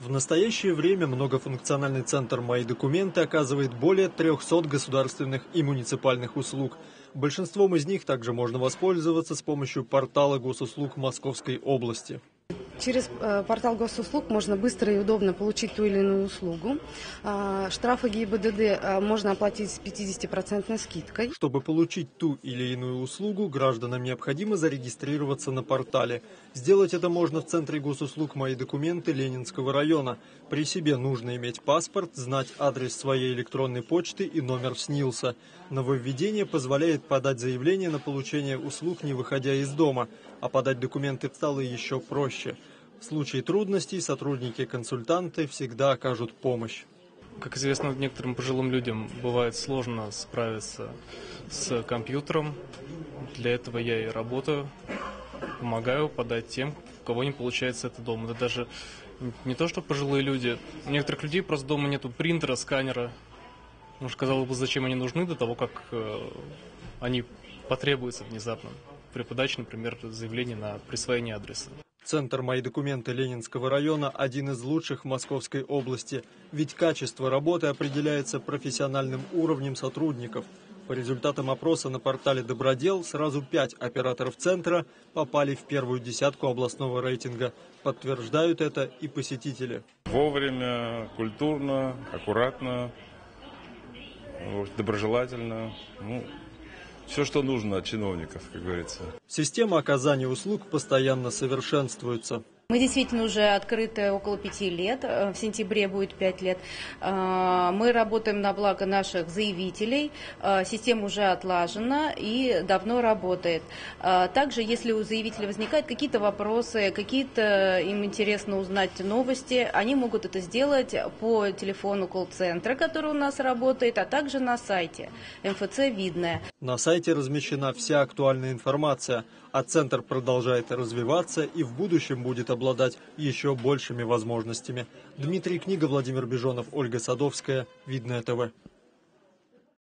В настоящее время многофункциональный центр «Мои документы» оказывает более 300 государственных и муниципальных услуг. Большинством из них также можно воспользоваться с помощью портала госуслуг Московской области. Через портал госуслуг можно быстро и удобно получить ту или иную услугу. Штрафы ГИБДД можно оплатить с 50% скидкой. Чтобы получить ту или иную услугу, гражданам необходимо зарегистрироваться на портале. Сделать это можно в центре госуслуг «Мои документы» Ленинского района. При себе нужно иметь паспорт, знать адрес своей электронной почты и номер СНИЛСа. Нововведение позволяет подать заявление на получение услуг, не выходя из дома, а подать документы стало еще проще. В случае трудностей сотрудники-консультанты всегда окажут помощь. Как известно, некоторым пожилым людям бывает сложно справиться с компьютером. Для этого я и работаю, помогаю подать тем, у кого не получается это дома. Это даже не то, что пожилые люди. У некоторых людей просто дома нету принтера, сканера. Может, казалось бы, зачем они нужны до того, как они потребуются внезапно при подаче, например, заявления на присвоение адреса. Центр «Мои документы» Ленинского района – один из лучших в Московской области, ведь качество работы определяется профессиональным уровнем сотрудников. По результатам опроса на портале «Добродел» сразу 5 операторов центра попали в первую десятку областного рейтинга. Подтверждают это и посетители. Вовремя, культурно, аккуратно, доброжелательно. Все, что нужно от чиновников, как говорится. Система оказания услуг постоянно совершенствуется. Мы действительно уже открыты около 5 лет, в сентябре будет 5 лет. Мы работаем на благо наших заявителей, система уже отлажена и давно работает. Также, если у заявителя возникают какие-то вопросы, какие-то им интересно узнать новости, они могут это сделать по телефону колл-центра, который у нас работает, а также на сайте МФЦ «Видное». На сайте размещена вся актуальная информация, а центр продолжает развиваться и в будущем будет обладать еще большими возможностями. Дмитрий Книга, Владимир Бежонов, Ольга Садовская, Видное ТВ.